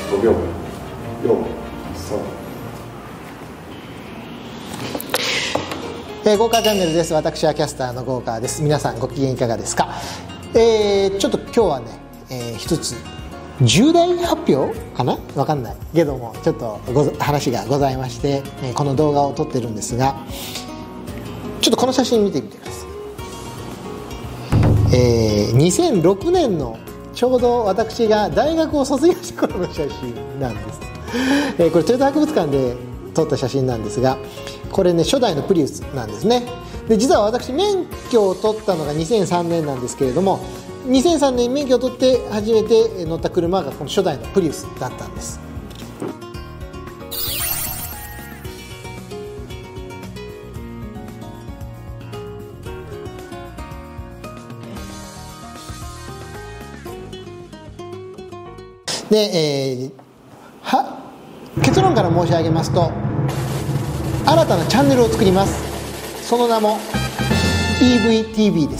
5秒前、4、3。 ゴーカーチャンネルです。私はキャスターのゴーカーです。皆さんご機嫌いかがですか？ちょっと今日はね、一つ重大発表かな、わかんないけども、ちょっと話がございまして、この動画を撮ってるんですが、ちょっとこの写真見てみてください。2006年のちょうど私が大学を卒業した頃の写真なんです。これ豊田博物館で撮った写真なんですが、これね、初代のプリウスなんですね。で、実は私免許を取ったのが2003年なんですけれども、2003年に免許を取って初めて乗った車がこの初代のプリウスだったんです。で、結論から申し上げますと、新たなチャンネルを作ります。その名も EVTV です。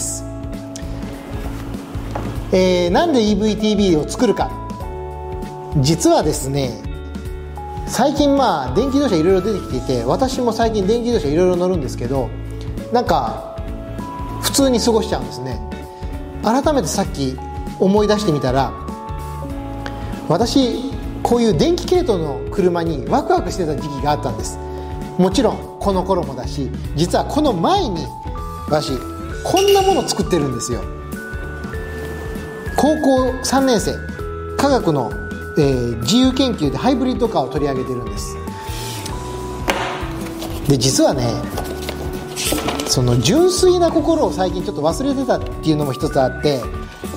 なんで EVTV を作るか。実はですね、最近電気自動車いろいろ出てきていて、私も最近電気自動車いろいろ乗るんですけど、なんか普通に過ごしちゃうんですね。改めてさっき思い出してみたら、私こういう電気系統の車にワクワクしてた時期があったんです。もちろんこの頃もだし、実はこの前に私こんなもの作ってるんですよ。高校3年生、科学の、自由研究でハイブリッドカーを取り上げてるんです。で、実はね、その純粋な心を最近ちょっと忘れてたっていうのも一つあって、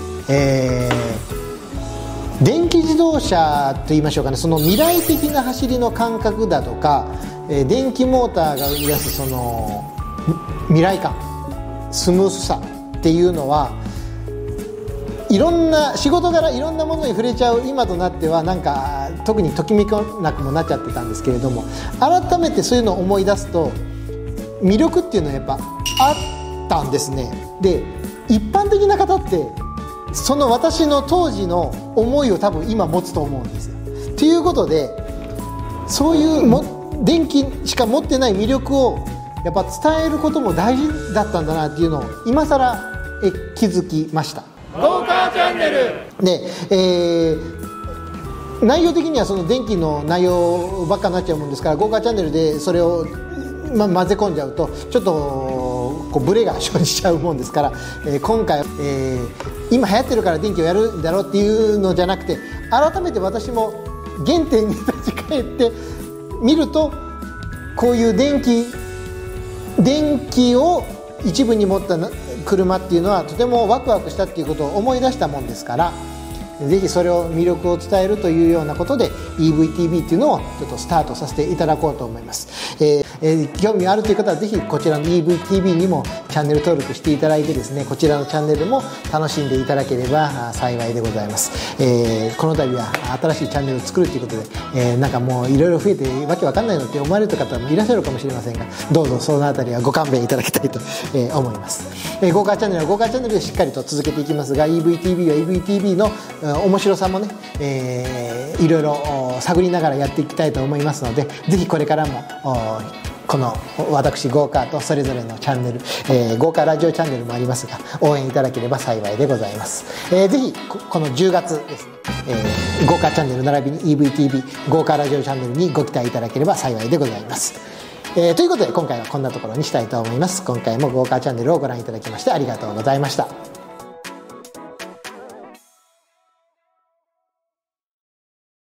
電気自動車と言いましょうかね、その未来的な走りの感覚だとか、電気モーターが生み出すその未来感、スムースさっていうのは、いろんな仕事柄いろんなものに触れちゃう今となっては、なんか特にときめかなくもなっちゃってたんですけれども、改めてそういうのを思い出すと魅力っていうのはやっぱあったんですね。で、一般的な方ってその私の当時の思いを多分今持つと思うんですよ。ということで、そういう電気しか持ってない魅力をやっぱ伝えることも大事だったんだなっていうのを今更気づきました。 ゴーカーチャンネルで、内容的にはその電気の内容ばっかになっちゃうもんですから、ゴーカーチャンネルでそれを、混ぜ込んじゃうとちょっとこうブレが生じちゃうもんですから、今回、今流行ってるから電気をやるんだろうっていうのじゃなくて、改めて私も原点に立ち返って見ると、こういう電気を一部に持った車っていうのはとてもワクワクしたっていうことを思い出したもんですから、ぜひそれを魅力を伝えるというようなことで EVTV っていうのをちょっとスタートさせていただこうと思います。興味あるという方はぜひこちらの EVTV にもチャンネル登録していただいてですね、こちらのチャンネルも楽しんでいただければ幸いでございます。この度は新しいチャンネルを作るということで、なんかもういろいろ増えてわけわかんないのって思われる方もいらっしゃるかもしれませんが、どうぞそのあたりはご勘弁いただきたいと思います。ゴーカーチャンネルはゴーカーチャンネルでしっかりと続けていきますが、 EVTV は EVTV の面白さもね、いろいろ探りながらやっていきたいと思いますので、ぜひこれからもこの私ゴーカーとそれぞれのチャンネル、ゴーカーラジオチャンネルもありますが、応援いただければ幸いでございます。ぜひこの10月ですね、ゴーカーチャンネル並びに EVTV ゴーカーラジオチャンネルにご期待いただければ幸いでございます。ということで今回はこんなところにしたいと思います。今回もゴーカーチャンネルをご覧いただきましてありがとうございました。